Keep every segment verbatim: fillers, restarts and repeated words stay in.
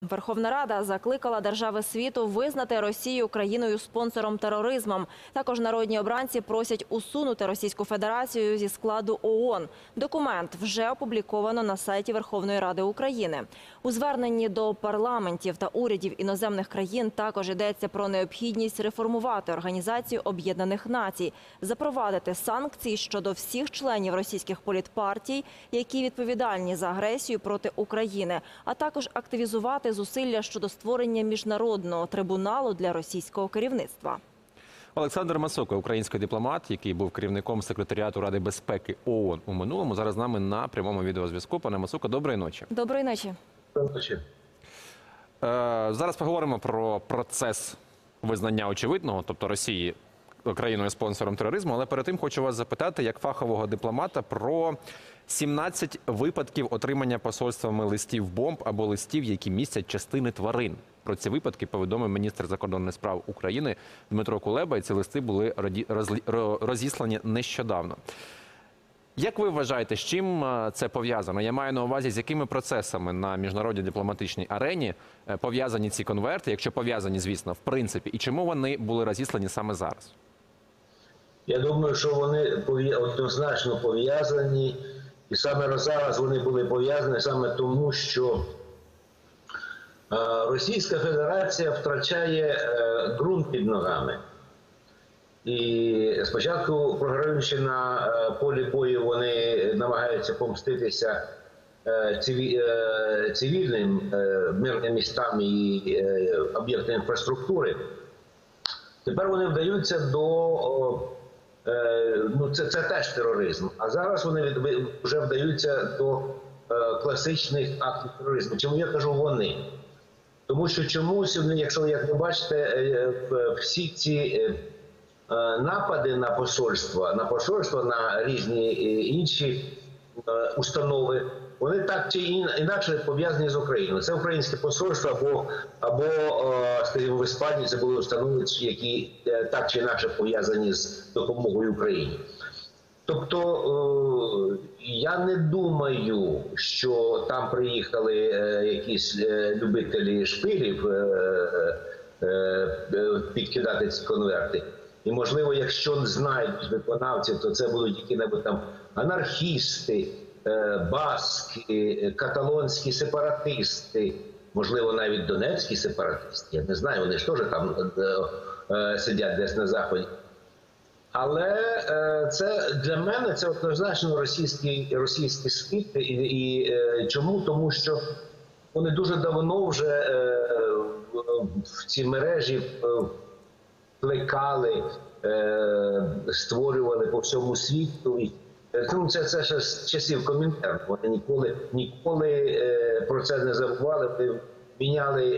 Верховна Рада закликала держави світу визнати Росію країною-спонсором тероризму. Також народні обранці просять усунути Російську Федерацію зі складу ООН. Документ вже опубліковано на сайті Верховної Ради України. У зверненні до парламентів та урядів іноземних країн також йдеться про необхідність реформувати Організацію Об'єднаних Націй, запровадити санкції щодо всіх членів російських політпартій, які відповідальні за агресію проти України, а також активізувати зусилля щодо створення міжнародного трибуналу для російського керівництва. Олександр Масока, український дипломат, який був керівником секретаріату Ради безпеки ООН у минулому, зараз з нами на прямому відеозв'язку. Пане Масока, доброї ночі. Доброї ночі. Доброї ночі. Зараз поговоримо про процес визнання очевидного, тобто Росії країною-спонсором тероризму, але перед тим хочу вас запитати, як фахового дипломата, про сімнадцять випадків отримання посольствами листів бомб або листів, які містять частини тварин. Про ці випадки повідомив міністр закордонних справ України Дмитро Кулеба, і ці листи були розіслані нещодавно. Як ви вважаєте, з чим це пов'язано? Я маю на увазі, з якими процесами на міжнародній дипломатичній арені пов'язані ці конверти, якщо пов'язані, звісно, в принципі, і чому вони були розіслані саме зараз? Я думаю, що вони однозначно пов'язані, і саме зараз вони були пов'язані саме тому, що Російська Федерація втрачає ґрунт під ногами. І спочатку, програючи на полі бою, вони намагаються помститися цивільним мирним містам і об'єктам інфраструктури. Тепер вони вдаються до... Ну, це, це теж тероризм. А зараз вони вже вдаються до класичних актів тероризму. Чому я кажу «вони»? Тому що чомусь, якщо, як ви бачите, всі ці напади на посольства, на посольства, на різні інші установи, вони так чи інакше пов'язані з Україною. Це українське посольство або, або скажімо, в Іспанії це були установи, які так чи інакше пов'язані з допомогою Україні. Тобто я не думаю, що там приїхали якісь любителі шпилів підкидати ці конверти. І, можливо, якщо знають виконавців, то це будуть які-небудь там анархісти, баски, каталонські сепаратисти, можливо, навіть донецькі сепаратисти. Я не знаю, вони ж теж там сидять десь на Заході. Але це для мене це однозначно російський, російський світ. І, і чому? Тому що вони дуже давно вже в ці мережі плекали, створювали по всьому світу. Ну, це, це ще з часів Комінтерну. Вони ніколи, ніколи про це не забували. Вони міняли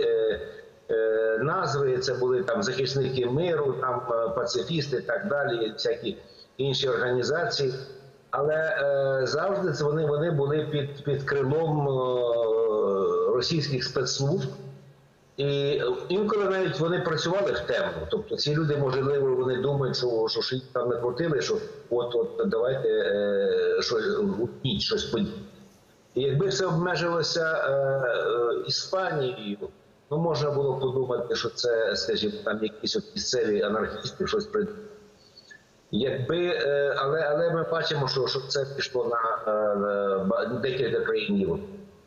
назви, це були там захисники миру, там пацифісти і так далі, всякі інші організації. Але е, завжди це вони, вони були під, під крилом е, російських спецслужб. І інколи навіть вони працювали в темну. Тобто ці люди, можливо, вони думають, що, що їх там накрутили, що от, от давайте е, щось, гукніть, щось подібне. І якби все обмежилося е, е, Іспанією, ну, можна було подумати, що це, скажімо, там якісь от місцеві анархісти щось придумали. Якби, але, але ми бачимо, що, що це пішло на, на декілька країн Європи.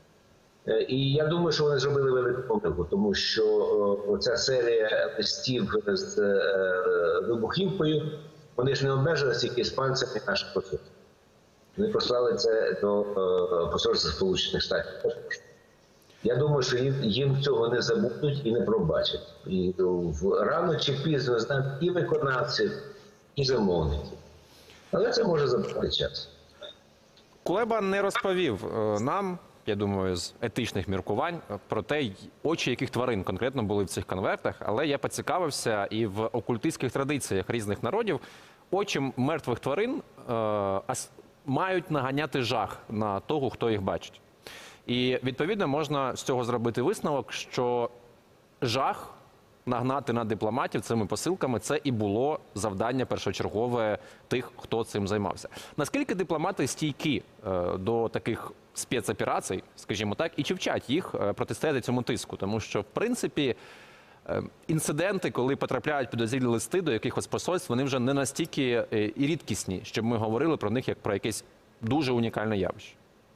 І я думаю, що вони зробили велику помилку, тому що ця серія листів з вибухівкою, вони ж не обмежилися тільки іспанцями і наших посольств. Вони послали це до посольства Сполучених Штатів. Я думаю, що їм, їм цього не забудуть і не пробачать. І рано чи пізно знають і виконавців, і замовників. Але це може забрати час. Кулеба не розповів нам, я думаю, з етичних міркувань, про те, очі яких тварин конкретно були в цих конвертах, але я поцікавився, і в окультистських традиціях різних народів очі мертвих тварин е, мають наганяти жах на того, хто їх бачить. І, відповідно, можна з цього зробити висновок, що жах нагнати на дипломатів цими посилками. Це і було завдання першочергове тих, хто цим займався. Наскільки дипломати стійкі е, до таких спецоперацій, скажімо так, і чи вчать їх е, протистояти цьому тиску? Тому що, в принципі, е, інциденти, коли потрапляють підозрілі листи до якихось посольств, вони вже не настільки е, і рідкісні, щоб ми говорили про них як про якесь дуже унікальне явище.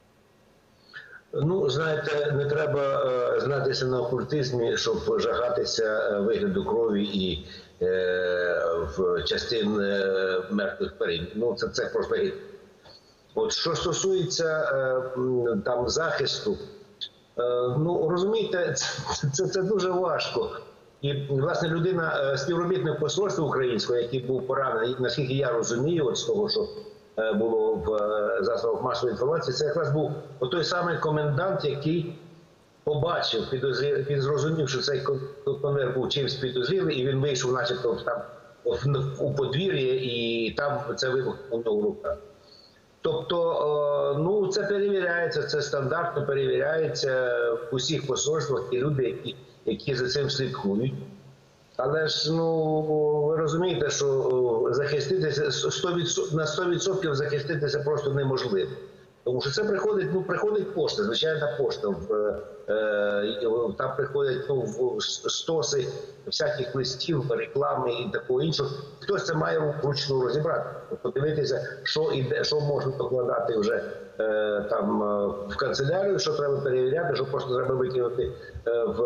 Ну, знаєте, не треба е, знатися на окультизмі, щоб жагатися е, вигляду крові і е, в частин е, мертвих тварин. Ну, це, це просто гід. От що стосується е, там захисту, е, ну, розумієте, це, це, це дуже важко. І, власне, людина, е, співробітник посольства українського, який був поранений, наскільки я розумію, от з того, що було в засобах масової інформації, це якраз був той самий комендант, який побачив, він зрозумів, що цей конвоєр був чимось підозрілий, і він вийшов начебто там у подвір'я, і там це вибухнуло в нього в руках. Тобто, ну, це перевіряється, це стандартно перевіряється в усіх посольствах, і люди, які, які за цим слідкують. Але ж, ну, ви розумієте, що захиститися сто відсотків, на сто відсотків захиститися просто неможливо. Тому що це приходить, ну, приходить пошта, звичайна пошта. В, е, там приходять, ну, в стоси всяких листів, реклами і такого іншого. Хтось це має вручну розібрати, подивитися, що іде, що можна покладати вже е, там в канцелярію, що треба перевіряти, що просто треба викинути е, в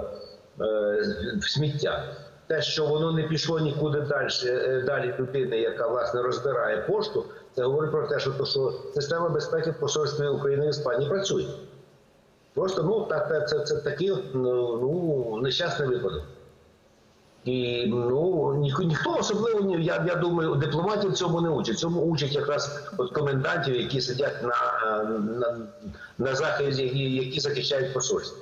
в сміття. Те, що воно не пішло нікуди далі, далі людини, яка, власне, розбирає пошту, це говорить про те, що, то, що система безпеки в посольстві України і Іспанії працює. Просто, ну, так, це, це такий, ну, нещасний випадок. І, ну, ні, ніхто особливо, я, я думаю, дипломатів цьому не учать. Цьому учать якраз от комендантів, які сидять на, на, на заході, які, які захищають посольство.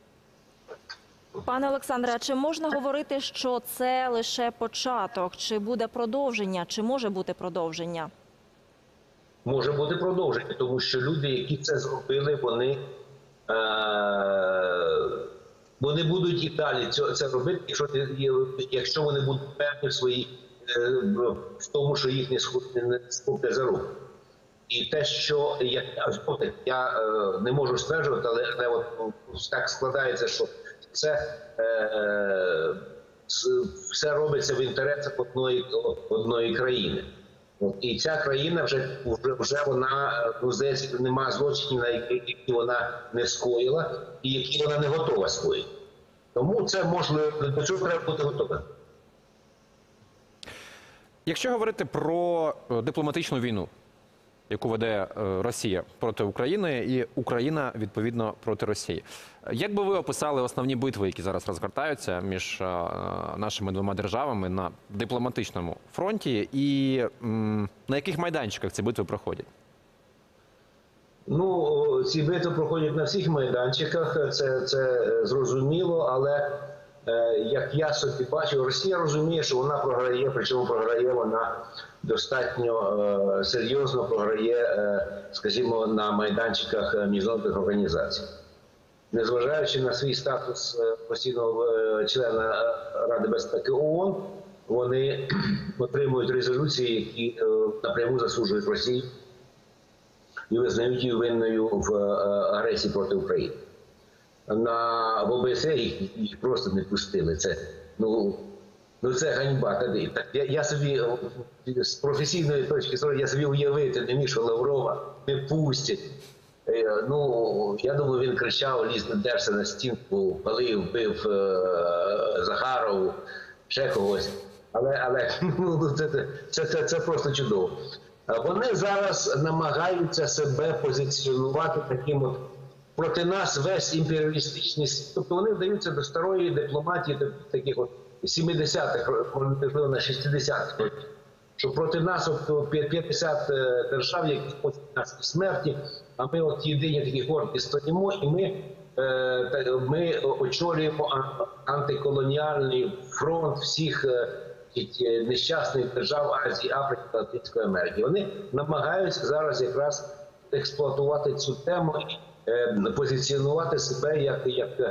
Пане Олександре, а чи можна говорити, що це лише початок? Чи буде продовження? Чи може бути продовження? Може бути продовження, тому що люди, які це зробили, вони, е, вони будуть і далі це робити, якщо, якщо вони будуть певні в, своїй, е, в тому, що їх не схопне за руку. І те, що я, я е, не можу стверджувати, але, але от, так складається, що це е, е, все робиться в інтересах одної, одної країни. І ця країна вже, вже, вже вона, ну, здається, нема злочинів, на які вона не скоїла і які вона не готова скоїти. Тому це можливо, до цього треба бути готовим. Якщо говорити про дипломатичну війну, яку веде Росія проти України, і Україна, відповідно, проти Росії. Як би ви описали основні битви, які зараз розгортаються між нашими двома державами на дипломатичному фронті, і м, на яких майданчиках ці битви проходять? Ну, ці битви проходять на всіх майданчиках, це, це зрозуміло, але е, як я собі бачу, Росія розуміє, що вона програє, причому програє вона достатньо е, серйозно програє, е, скажімо, на майданчиках міжнародних організацій. Незважаючи на свій статус е, постійного е, члена Ради безпеки ООН, вони отримують резолюції, які е, напряму засуджують Росію і визнають її винною в е, агресії проти України. На в ОБСЄ їх, їх просто не пустили. Це, ну, Ну це ганьба. Я, я собі, з професійної точки зору, я собі уявити не міг, що Лаврова не пустять. Ну, я думаю, він кричав, ліз, дерся на стінку, палив, бив е Захарову, ще когось. Але, але ну, це, це, це, це просто чудово. Вони зараз намагаються себе позиціонувати таким от, проти нас весь імперіалістичний світ. Тобто вони вдаються до старої дипломатії, до таких от сімдесятих, можливо, на шістдесятих років, що проти нас от п'ятдесят держав, які хочуть нас смерті, а ми от єдині такі горді стоїмо, і ми, ми очолюємо антиколоніальний фронт всіх нещасних держав Азії, Африки та Латинської Америки. Вони намагаються зараз якраз експлуатувати цю тему і позиціонувати себе як, як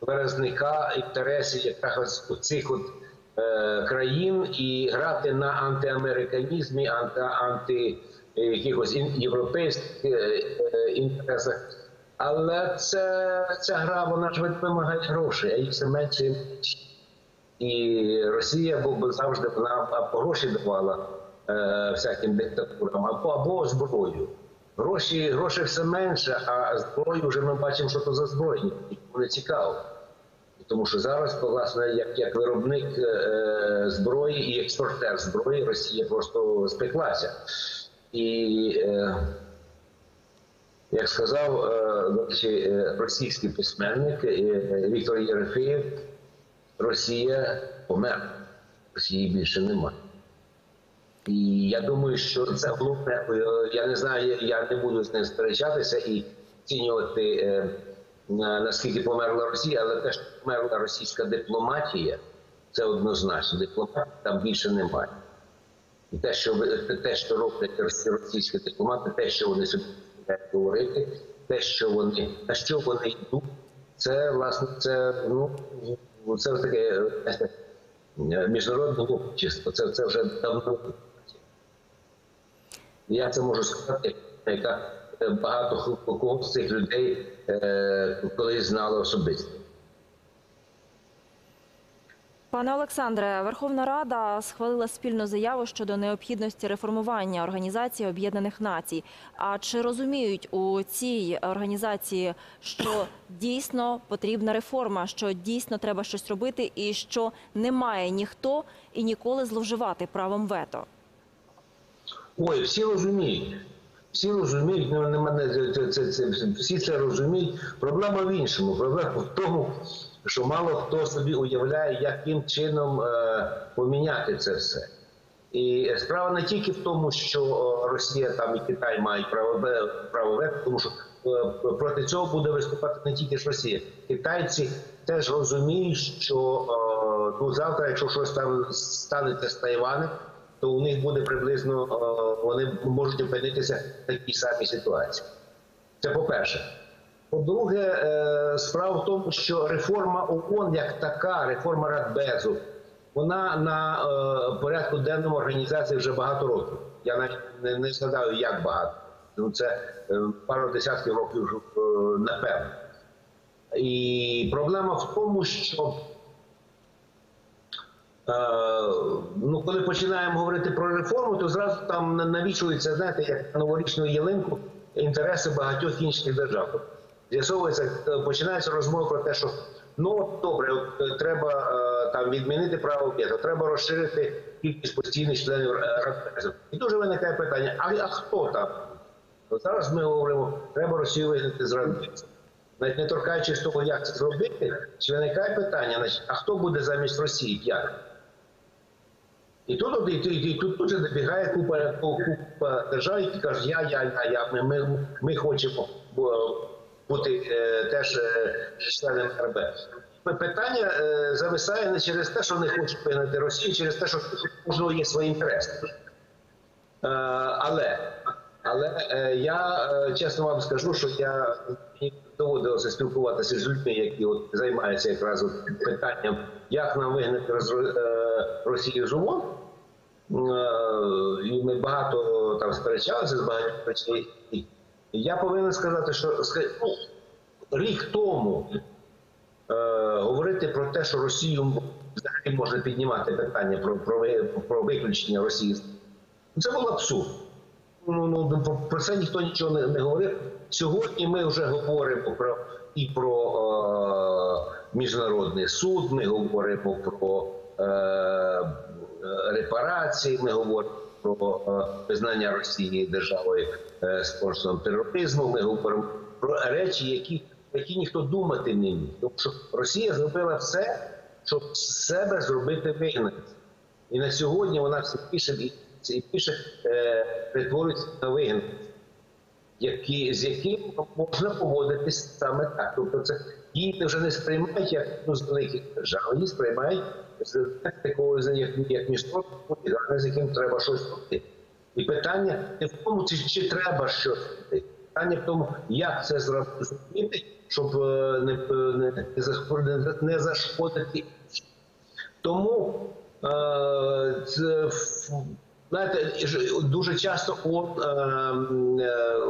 виразника інтересів якраз у цих от е, країн і грати на антиамериканізмі, анти, анти якихось ін, європейських е, е, інтересах. Але це, ця гра, вона ж вимагає грошей, а їх все менше і менше. І Росія бо завжди вона або гроші давала е, всяким диктатурам, або, або зброю. Гроші, гроші все менше, а зброю вже ми бачимо, що то за зброю. Нікому не цікаво. Тому що зараз, власне, як, як виробник е, зброї і експортер зброї, Росія просто спеклася. І, е, як сказав е, російський письменник е, Віктор Єрефеєв, Росія померла, Росії більше немає. І я думаю, що це головне, я не знаю, я не буду з ним сперечатися і оцінювати, е, наскільки померла Росія, але те, що померла російська дипломатія, це однозначно, дипломатії там більше немає. І те, що, те, що роблять російські дипломати, те, що вони собі хочуть говорити, те, що вони, на що вони йдуть, це, власне, це, ну, це таке міжнародне общество, це, це вже давно. Я це можу сказати, яка багато кого з цих людей е, колись знала особисто. Пане Олександре, Верховна Рада схвалила спільну заяву щодо необхідності реформування Організації Об'єднаних Націй. А чи розуміють у цій організації, що дійсно потрібна реформа, що дійсно треба щось робити і що не має ніхто і ніколи зловживати правом вето? Ой, всі розуміють. Всі розуміють, не мене, це, це, це, всі це розуміють. Проблема в іншому. Проблема в тому, що мало хто собі уявляє, яким чином е, поміняти це все. І справа не тільки в тому, що Росія там і Китай мають право, право вето, тому що е, проти цього буде виступати не тільки ж Росія. Китайці теж розуміють, що е, ну, завтра, якщо щось там станеться з Тайванем, то у них буде приблизно, вони можуть опинитися в такій самій ситуації. Це по-перше. По-друге, справа в тому, що реформа ООН як така, реформа Радбезу, вона на порядку денному організації вже багато років. Я навіть не, не згадаю, як багато. Ну, це пару десятків років, напевно. І проблема в тому, що ну, коли починаємо говорити про реформу, то зразу там навішується, знаєте, як на новорічну ялинку, інтереси багатьох інших держав. З'ясовується, починається розмова про те, що ну, добре, от, треба там відмінити право вето, треба розширити кількість постійних членів Радбезу. І дуже виникає питання, а, а хто там? От зараз ми говоримо, треба Росію вигнати з Радбезу. Навіть не торкаючись того, як це зробити, виникає питання, значить, а хто буде замість Росії, як? І тут, і, і, і тут, тут же добігає купа, купа держав, які кажуть, я, я, я, я, ми, ми, ми хочемо бути е, теж е, членами Радбезу. Питання е, зависає не через те, що вони хочуть вигнати Росію, а через те, що можливо є свої інтереси. Е, але але е, я е, чесно вам скажу, що я доводилося спілкуватися з людьми, які от займаються якраз от питанням, як нам вигнати Росію з ООН. І ми багато там сперечалися з багатьох речей. І я повинен сказати, що ну, рік тому е, говорити про те, що Росію взагалі можна піднімати питання про, про, про виключення Росії, це було абсурд. Ну, ну, про це ніхто нічого не, не говорив. Сьогодні ми вже говоримо про, і про е, Міжнародний суд, ми говоримо про е, репарації, ми говоримо про е, визнання Росії державою е, спонсором тероризму, ми говоримо про речі, які, які ніхто думати не міг. Тому що Росія зробила все, щоб з себе зробити вигнання. І на сьогодні вона все пише і пише, е, перетворюється на вигнання, які, з яким можна поводитись саме так. Тобто це її вже не сприймають як одну з великих держав, її сприймають з такого, як, як міжнародного організації, з яким треба щось робити. І питання не в тому, чи, чи треба щось робити. Питання в тому, як це зробити щоб е, не, не, не зашкодити- не зашкодити. Тому е, це, ф- знаєте, ж- дуже часто ООН е,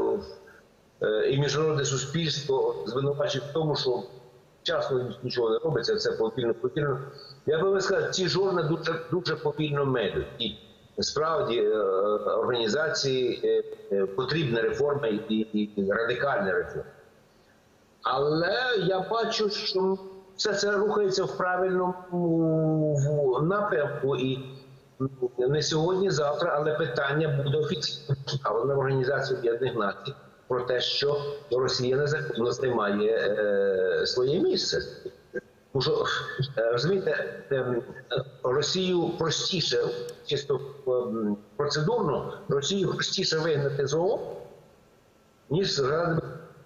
е, е, і міжнародне суспільство звинувачують в тому, що вчасно нічого не робиться, це повільно, повільно. Я би сказав, ці жорна дуже, дуже повільно медуть. І справді е, організації е, е, потрібна реформа і, і радикальна реформа. Але я бачу, що все це рухається в правильному в напрямку, і не сьогодні, завтра, але питання буде офіційно поставлено в Організації Об'єднаних Націй про те, що Росія незаконно займає е, своє місце. Тому що, е, розумієте, е, Росію простіше, чисто е, процедурно, Росію простіше вигнати з ООН, ніж з Ради.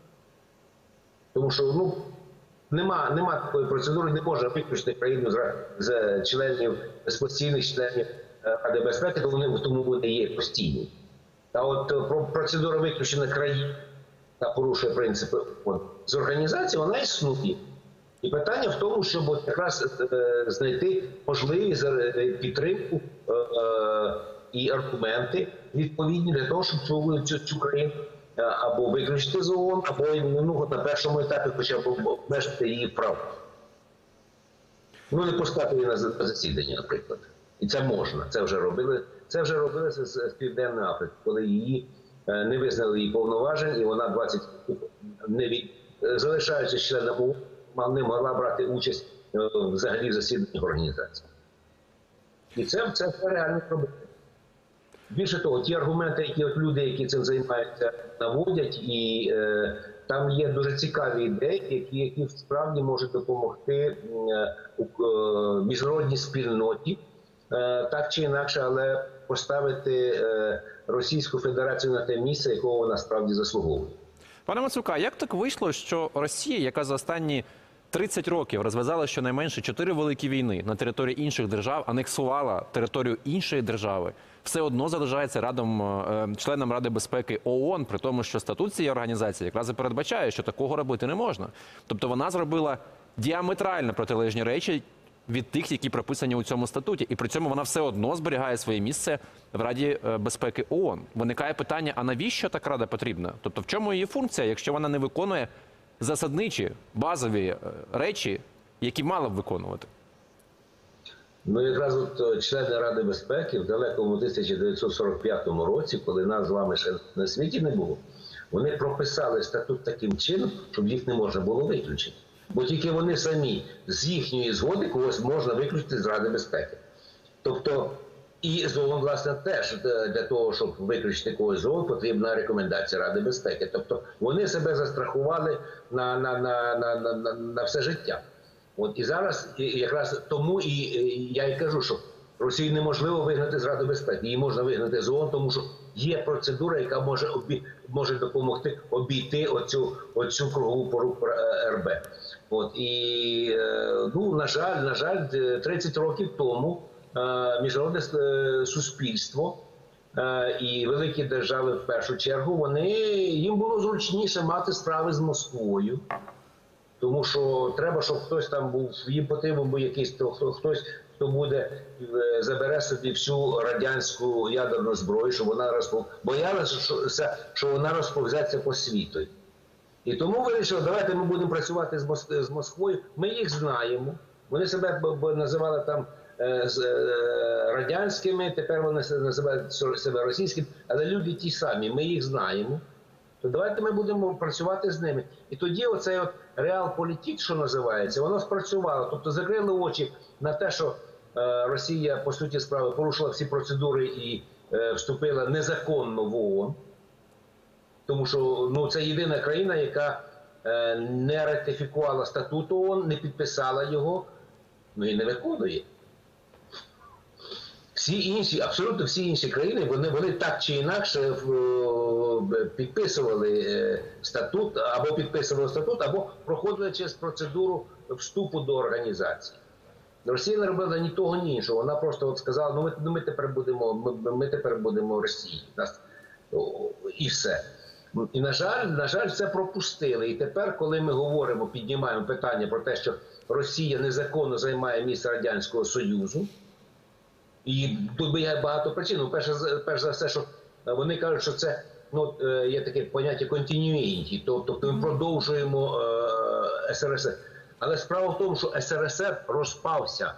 Тому що, ну, нема, нема такої процедури, не може виключити країну з, з членів, з постійних членів Ради безпеки, то вони тому вони є постійні. Та от про процедура виключення країн та порушує принципи от, з організації, вона існує. І питання в тому, щоб от якраз е, знайти можливість підтримку е, е, і аргументи відповідні для того, щоб цю, цю, цю країну або виключити з ООН, або ну, на першому етапі хоча б обмежити її прав. Ну, не пускати її на засідання, наприклад. І це можна, це вже робили. Це вже робилося з Південної Африки, коли її не визнали її повноважень, і вона двадцять років, не від... залишаючись членом ООН, не могла брати участь взагалі в засіданнях організації. І це, це реально робити. Більше того, ті аргументи, які от люди, які цим займаються, наводять, і е, там є дуже цікаві ідеї, які, які справді можуть допомогти е, е, міжнародній спільноті, е, так чи інакше, але поставити е, Російську Федерацію на те місце, якого вона справді заслуговує. Пане Мацука, як так вийшло, що Росія, яка за останні тридцять років розв'язала щонайменше чотири великі війни на території інших держав, анексувала територію іншої держави, все одно залишається радом, членом Ради безпеки ООН, при тому, що статут цієї організації якраз і передбачає, що такого робити не можна. Тобто вона зробила діаметрально протилежні речі від тих, які прописані у цьому статуті. І при цьому вона все одно зберігає своє місце в Раді безпеки ООН. Виникає питання, а навіщо така рада потрібна? Тобто в чому її функція, якщо вона не виконує засадничі, базові речі, які мала б виконувати? Ну, якраз от члени Ради безпеки в далекому тисяча дев'ятсот сорок п'ятому році, коли нас з вами ще на світі не було, вони прописали статут таким чином, щоб їх не можна було виключити. Бо тільки вони самі з їхньої згоди когось можна виключити з Ради безпеки. Тобто, і з ООН, власне, теж для того, щоб виключити когось з ООН, потрібна рекомендація Ради безпеки. Тобто, вони себе застрахували на, на, на, на, на, на, на все життя. От і зараз якраз тому і я і кажу, що Росію неможливо вигнати з Ради безпеки. Її можна вигнати з ООН, тому що є процедура, яка може обі... може допомогти обійти оцю, оцю кругову поруку РБ. От і ну, на жаль, на жаль, тридцять років тому міжнародне суспільство і великі держави в першу чергу, вони їм було зручніше мати справи з Москвою. Тому що треба, щоб хтось там був, їм потрібен був якийсь хтось, хто буде, забере собі всю радянську ядерну зброю, щоб вона розпов... боялася, що, що вона розповзеться по світу. І тому вирішили, давайте ми будемо працювати з, Моск... з Москвою, ми їх знаємо. Вони себе називали там з радянськими, тепер вони називають себе російськими, але люди ті самі, ми їх знаємо. То давайте ми будемо працювати з ними. І тоді оцей от реал-політик, що називається, воно спрацювало. Тобто закрили очі на те, що е, Росія, по суті справи, порушила всі процедури і е, вступила незаконно в ООН. Тому що ну, це єдина країна, яка е, не ратифікувала статут ООН, не підписала його, ну і не виконує. Всі інші, абсолютно всі інші країни, вони, вони так чи інакше підписували статут, або підписували статут, або проходили через процедуру вступу до організації. Росія не робила ні того, ні іншого. Вона просто от сказала, ну ми, ми тепер будемо, ми, ми тепер будемо в Росії. Нас, і все. І, на жаль, на жаль, це пропустили. І тепер, коли ми говоримо, піднімаємо питання про те, що Росія незаконно займає місце Радянського Союзу, і тут є багато причин. Ну, перше, перш за все, що вони кажуть, що це ну, є таке поняття continuity, тобто ми продовжуємо е, СРСР. Але справа в тому, що СРСР розпався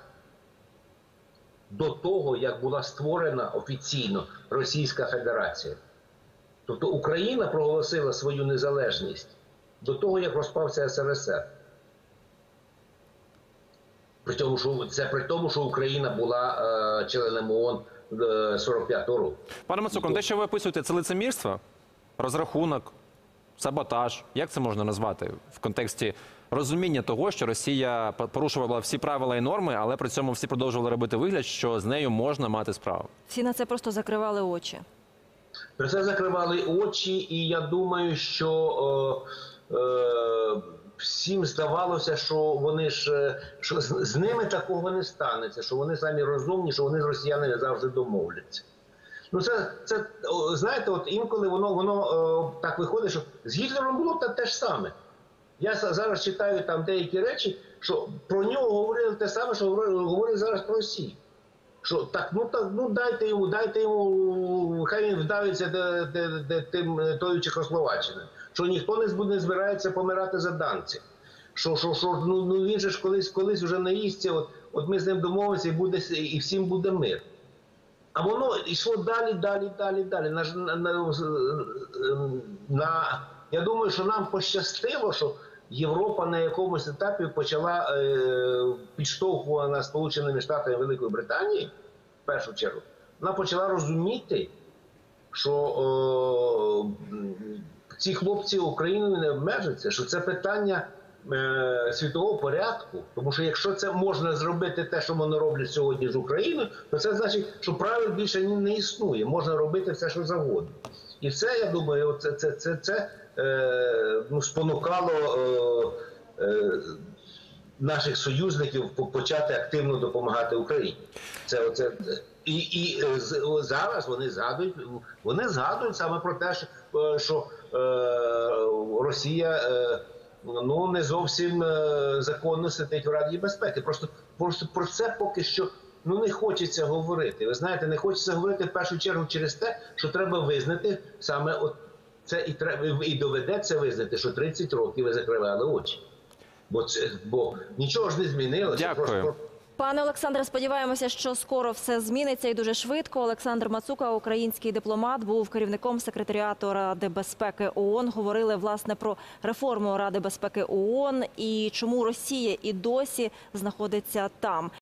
до того, як була створена офіційно Російська Федерація. Тобто Україна проголосила свою незалежність до того, як розпався СРСР. При тому, що, це при тому, що Україна була е, членом ООН е, сорок п'ятого року. Пане Мацуко, те, що ви описуєте, це лицемірство, розрахунок, саботаж. Як це можна назвати в контексті розуміння того, що Росія порушувала всі правила і норми, але при цьому всі продовжували робити вигляд, що з нею можна мати справу? Всі на це просто закривали очі. Про це закривали очі, і я думаю, що е, е, всім здавалося, що вони ж що з, з ними такого не станеться, що вони самі розумні, що вони з росіянами завжди домовляться. Ну це, це знаєте, от інколи воно, воно е, так виходить, що з Гітлером було те, те ж саме. Я зараз читаю там деякі речі, що про нього говорили те саме, що говорять зараз про Росію. Що так, ну так, ну дайте йому, дайте йому, хай він вдавиться де, де, де, тим тою Чехословаччиною. Що ніхто не буде збирається помирати за данців. Що, що, що ну, ну він же ж колись, колись вже наїсться, от, от ми з ним домовимося і буде і всім буде мир. А воно йшло далі, далі, далі, далі. На, на, на, на, я думаю, що нам пощастило, що Європа на якомусь етапі почала е, підштовхувана Сполученими Штатами Великої Британії, в першу чергу, вона почала розуміти, що е, ці хлопці Україною не обмежаться, що це питання е, світового порядку. Тому що якщо це можна зробити те, що вони роблять сьогодні з Україною, то це значить, що правил більше не існує. Можна робити все, що завгодно. І це, я думаю, це, це, це, це е, ну, спонукало е, е, наших союзників почати активно допомагати Україні. Це, оце, і і е, зараз вони згадують, вони згадують саме про те, що, що е, Росія е, ну, не зовсім е, законно сидить в Раді безпеки. Просто, просто про це поки що ну, не хочеться говорити. Ви знаєте, не хочеться говорити в першу чергу через те, що треба визнати саме от це і, треба, і доведеться визнати, що тридцять років ви закривали очі. Бо, це, бо нічого ж не змінилося. Дякую. Просто... Пане Олександре, сподіваємося, що скоро все зміниться і дуже швидко. Олександр Мацука, український дипломат, був керівником секретаріату Ради безпеки ООН. Говорили, власне, про реформу Ради безпеки ООН і чому Росія і досі знаходиться там.